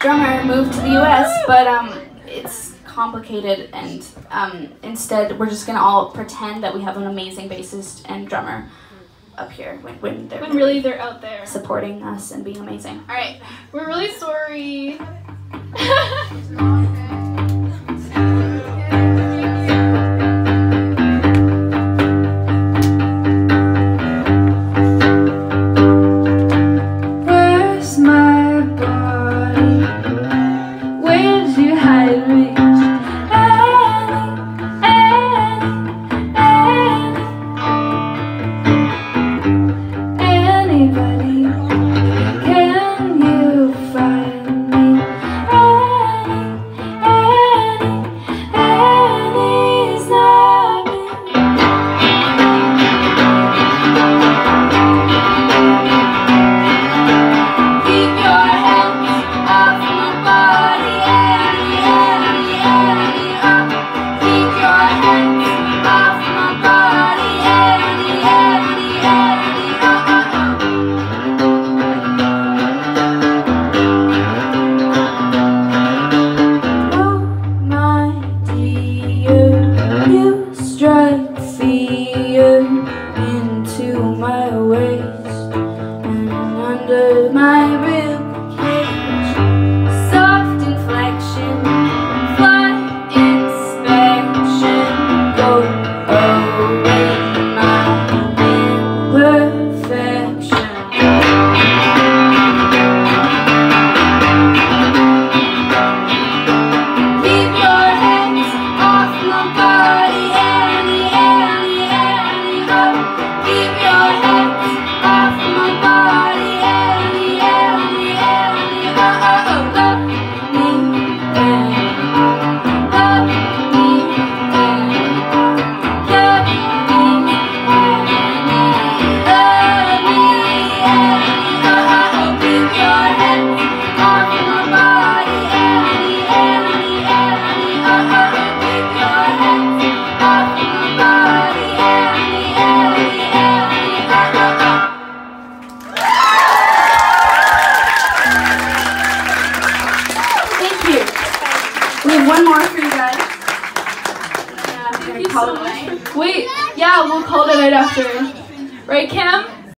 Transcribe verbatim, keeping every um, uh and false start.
drummer moved to the U S, but um, it's complicated, and um, instead we're just gonna all pretend that we have an amazing bassist and drummer up here when, when they're when really they're out there supporting us and being amazing. All right, we're really sorry. One more for you guys. Thank you so much. Wait, yeah, we'll call it right after. Right, Cam?